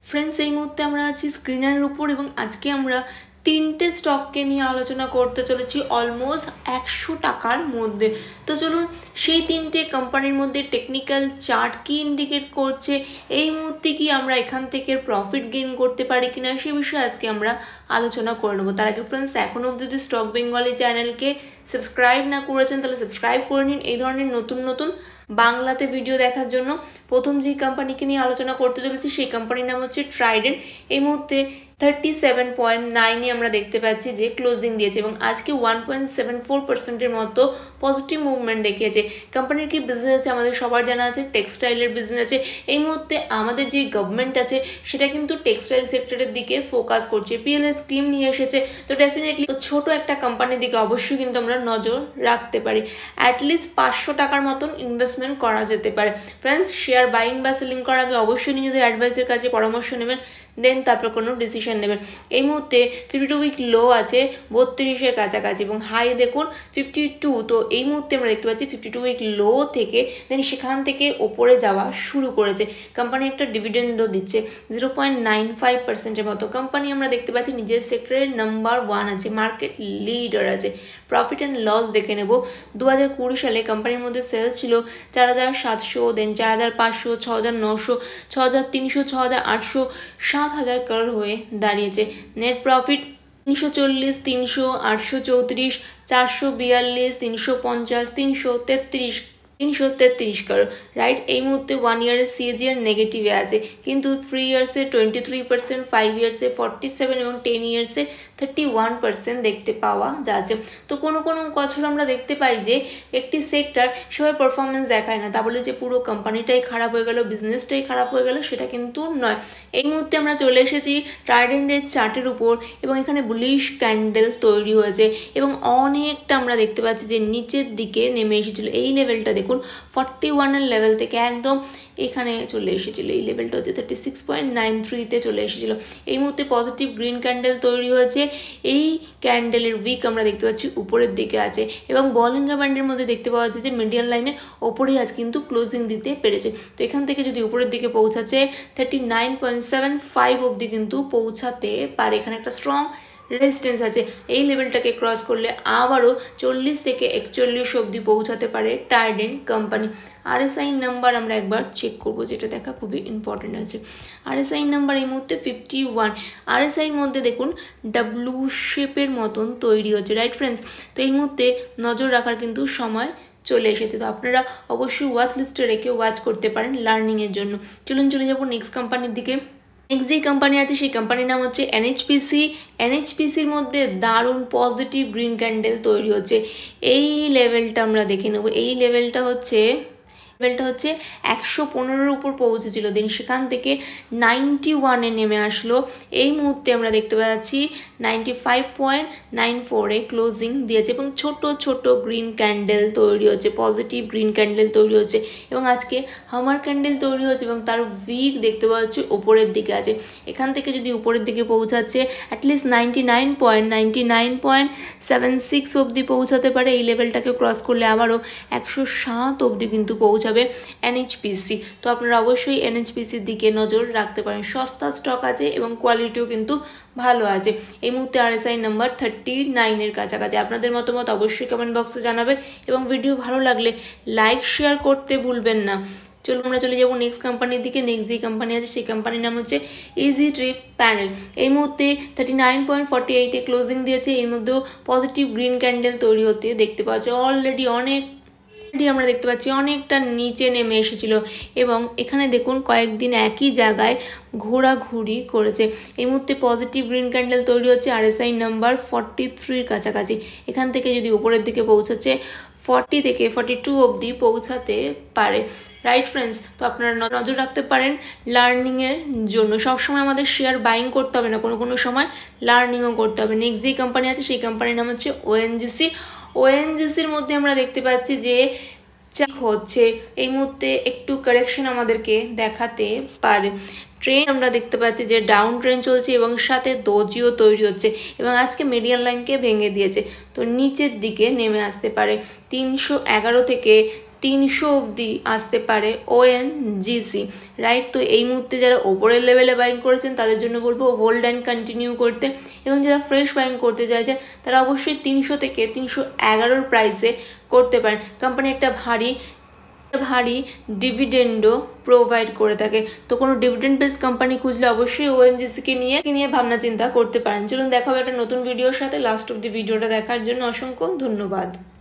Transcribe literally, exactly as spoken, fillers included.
Friends, এই মুহূর্তে আমরা আছি স্ক্রিনের উপর এবং আজকে আমরা তিনটে স্টককে নিয়ে আলোচনা করতে চলেছি অলমোস্ট একশো টাকার মধ্যে। তো চলুন সেই তিনটে কোম্পানির মধ্যে টেকনিক্যাল চার্ট কি ইন্ডিকেট করছে, এই মুহূর্তে কি আমরা এখান থেকে প্রফিট গেইন করতে পারি কিনা সে বিষয়ে আজকে আমরা আলোচনা করে নেবো। তার আগে ফ্রেন্ডস, এখনও অবধি যদি স্টক বেঙ্গলি চ্যানেলকে সাবস্ক্রাইব না করেছেন তাহলে সাবস্ক্রাইব করে নিন এই ধরনের নতুন নতুন বাংলাতে ভিডিও দেখার জন্য। প্রথম যেই কোম্পানিকে নিয়ে আলোচনা করতে চলেছি সেই কোম্পানির নাম হচ্ছে ট্রাইডেন্ট। এই মুহূর্তে থার্টি সেভেন পয়েন্ট নাইনে আমরা দেখতে পাচ্ছি যে ক্লোজিং দিয়েছে এবং আজকে ওয়ান পয়েন্ট সেভেন ফোর পার্সেন্টের মতো পজিটিভ মুভমেন্ট দেখিয়েছে। কোম্পানির কি বিজনেস আছে আমাদের সবার জানা আছে, টেক্সটাইলের বিজনেস আছে। এই মুহূর্তে আমাদের যে গভর্নমেন্ট আছে সেটা কিন্তু টেক্সটাইল সেক্টরের দিকে ফোকাস করছে, পিএলআই স্কিম নিয়ে এসেছে। তো ডেফিনেটলি তো ছোট একটা কোম্পানির দিকে অবশ্যই কিন্তু আমরা নজর রাখতে পারি। অ্যাটলিস্ট পাঁচশো টাকার মতন ইনভেস্টমেন্ট করা যেতে পারে। ফ্রেন্ডস, শেয়ার বাইং বা সেলিং করার আগে অবশ্যই নিজেদের অ্যাডভাইসের কাছে পরামর্শ নেবেন, দেন তারপর কোনো ডিসিশন নেবেন। এই মুহূর্তে ফিফটি টু উইক লো আছে বত্রিশের কাছাকাছি এবং হাই দেখুন ফিফটি টু। তো এই মুহূর্তে আমরা দেখতে পাচ্ছি ফিফটি টু উইক লো থেকে দেন সেখান থেকে ওপরে যাওয়া শুরু করেছে। কোম্পানি একটা ডিভিডেন্ডও দিচ্ছে জিরো পয়েন্ট নাইন ফাইভ পার্সেন্টের মতো। কোম্পানি আমরা দেখতে পাচ্ছি নিজের সেক্টরের নাম্বার ওয়ান আছে, মার্কেট লিডার আছে। প্রফিট অ্যান্ড লস দেখে নেব। দু হাজার কুড়ি সালে কোম্পানির মধ্যে সেলস ছিল চার হাজার সাতশো, দেন চার হাজার পাঁচশো, ছ হাজার নশো, ছ হাজার তিনশো, ছ হাজার আটশো, সাত হাজার করোড় হয়ে দাঁড়িয়েছে। নেট প্রফিট তিনশো চল্লিশ, তিনশো, আটশো চৌত্রিশ, চারশো বিয়াল্লিশ, তিনশো পঞ্চাশ, তিনশো তেত্রিশ, তিনশো তেত্রিশ করোড়। রাইট, এই মুহূর্তে ওয়ান ইয়ারের সিএজিআর নেগেটিভে আছে, কিন্তু থ্রি ইয়ার্সে টোয়েন্টি থ্রি পার্সেন্ট, ফাইভ ইয়ার্সে ফর্টি সেভেন এবং টেন ইয়ার্সে থার্টি ওয়ান পার্সেন্ট দেখতে পাওয়া যাচ্ছে। তো কোনো কোনো বছর আমরা দেখতে পাই যে একটি সেক্টর সেভাবে পারফরমেন্স দেখায় না, তা বলে যে পুরো কোম্পানিটাই খারাপ হয়ে গেল, বিজনেসটাই খারাপ হয়ে গেল, সেটা কিন্তু নয়। এই মুহূর্তে আমরা চলে এসেছি ট্রাইডেন্টের চার্টের উপর এবং এখানে বুলিশ ক্যান্ডেল তৈরি হয়েছে এবং অনেকটা আমরা দেখতে পাচ্ছি যে নিচের দিকে নেমে এসেছিলো। এই লেভেলটা দেখুন ফর্টি ওয়ানের লেভেল থেকে একদম এখানে চলে এসেছিলো। এই লেভেলটা হচ্ছে থার্টি সিক্স পয়েন্ট নাইন থ্রিতে চলে এসেছিলো। এই মুহূর্তে পজিটিভ গ্রিন ক্যান্ডেল তৈরি হয়েছে। এই ক্যান্ডেলের উইক আমরা দেখতে পাচ্ছি উপরের দিকে আছে এবং বলিঙ্গার ব্যান্ডের মধ্যে দেখতে পাওয়া যাচ্ছে যে মিডিয়ান লাইনের ওপরেই আজ কিন্তু ক্লোজিং দিতে পেরেছে। তো এখান থেকে যদি উপরের দিকে পৌঁছাচ্ছে thirty nine point seven five অবধি কিন্তু পৌঁছাতে পারে। এখানে একটা স্ট্রং রেজিস্ট্যান্স আছে। এই লেভেলটাকে ক্রস করলে আবারও চল্লিশ থেকে একচল্লিশ অবধি পৌঁছাতে পারে ট্রাইডেন্ট কোম্পানি। আরএসআই নাম্বার আমরা একবার চেক করবো, যেটা দেখা খুবই ইম্পর্টেন্ট আছে। আরএসআই নাম্বার এই মুহূর্তে ফিফটি ওয়ান। আরএসআইর মধ্যে দেখুন ডাব্লু শেপের মতন তৈরি হচ্ছে। রাইট ফ্রেন্ডস, তো এই মুহূর্তে নজর রাখার কিন্তু সময় চলে এসেছে। তো আপনারা অবশ্যই ওয়াচ লিস্টে রেখে ওয়াচ করতে পারেন লার্নিংয়ের জন্য। চলুন চলে যাবো নেক্সট কোম্পানির দিকে। নেক্সট যে কোম্পানি আছে সেই কোম্পানির নাম হচ্ছে এনএইচপিসি। এনএইচপিসির মধ্যে দারুণ পজিটিভ গ্রিন ক্যান্ডেল তৈরি হচ্ছে। এই লেভেলটা আমরা দেখে নেব। এই লেভেলটা হচ্ছে লেভেলটা হচ্ছে একশো পনেরোর উপর পৌঁছেছিল, দেন সেখান থেকে নাইনটি ওয়ানে নেমে আসলো। এই মুহূর্তে আমরা দেখতে পাচ্ছি নাইনটি ফাইভ পয়েন্ট নাইন ফোরে ক্লোজিং দিয়েছে এবং ছোট ছোট গ্রিন ক্যান্ডেল তৈরি হচ্ছে, পজিটিভ গ্রিন ক্যান্ডেল তৈরি হচ্ছে এবং আজকে হামার ক্যান্ডেল তৈরি হচ্ছে এবং তার উইক দেখতে পাওয়া যাচ্ছে উপরের দিকে আছে। এখান থেকে যদি উপরের দিকে পৌঁছাচ্ছে at least ninety nine point ninety nine point seven six অবধি পৌঁছাতে পারে। এই লেভেলটাকে ক্রস করলে আবারও একশো সাত অবধি কিন্তু পৌঁছাবে এনএইচপিসি। তো আপনারা অবশ্যই এনএইচপিসির দিকে নজর রাখতে পারেন। সস্তা স্টক আছে এবং কোয়ালিটিও কিন্তু ভালো আছে। এই মুহূর্তে আরএসআই নাম্বার থার্টি নাইনের কাছাকাছি। আপনাদের মতামত অবশ্যই কমেন্ট বক্সে জানাবেন এবং ভিডিও ভালো লাগলে লাইক শেয়ার করতে ভুলবেন না। চলুন আমরা চলে যাবো নেক্সট কোম্পানির দিকে। নেক্সট যে কোম্পানি আছে সেই কোম্পানির নাম হচ্ছে ইজি ট্রিপ প্যানেল। এই মুহূর্তে থার্টি নাইন পয়েন্ট ফর্টি এইটে ক্লোজিং দিয়েছে। এর মধ্যেও পজিটিভ গ্রিন ক্যান্ডেল তৈরি হতে দেখতে পাওয়া যায়। অলরেডি অনেক আমরা দেখতে পাচ্ছি অনেকটা নিচে নেমে এসেছিল এবং এখানে দেখুন কয়েকদিন একই জায়গায় ঘোরাঘুরি করেছে। এই মুহূর্তে পজিটিভ গ্রিন ক্যান্ডেল তৈরি হচ্ছে আরএসআই নাম্বার ফর্টি থ্রির কাছাকাছি। এখান থেকে যদি উপরের দিকে পৌঁছাচ্ছে ফর্টি থেকে ফর্টি টু অবধি পৌঁছাতে পারে। রাইট ফ্রেন্ডস, তো আপনারা নজর রাখতে পারেন লার্নিংয়ের জন্য। সবসময় আমাদের শেয়ার বাইং করতে হবে না, কোনো কোনো সময় লার্নিংও করতে হবে। নেক্সট যে কোম্পানি আছে সেই কোম্পানির নাম হচ্ছে ওএনজিসি। ওএনজিসির মধ্যে আমরা দেখতে পাচ্ছি যে চেক হচ্ছে। এই মুহূর্তে একটু কারেকশন আমাদেরকে দেখাতে পারে। ট্রেন আমরা দেখতে পাচ্ছি যে ডাউন ট্রেন চলছে এবং সাথে দোজিও তৈরি হচ্ছে এবং আজকে মিডিয়ান লাইনকে ভেঙে দিয়েছে, তো নিচের দিকে নেমে আসতে পারে। তিনশো এগারো থেকে তিনশো অবধি আসতে পারে ওএনজিসি, রাইট। তো এই মুহূর্তে যারা ওপরের লেভেলে বাইং করেছেন তাদের জন্য বলবো হোল্ড অ্যান্ড কন্টিনিউ করতে, এবং যারা ফ্রেশ বাইং করতে চাইছেন তারা অবশ্যই তিনশো থেকে তিনশো এগারোর প্রাইসে করতে পারেন। কোম্পানি একটা ভারী ভারী ডিভিডেন্ডও প্রোভাইড করে থাকে, তো কোনো ডিভিডেন্ড বেস কোম্পানি খুঁজলে অবশ্যই ওএনজিসিকে নিয়ে নিয়ে ভাবনা চিন্তা করতে পারেন। চলুন দেখা হবে একটা নতুন ভিডিওর সাথে। লাস্ট অব দি ভিডিওটা দেখার জন্য অসংখ্য ধন্যবাদ।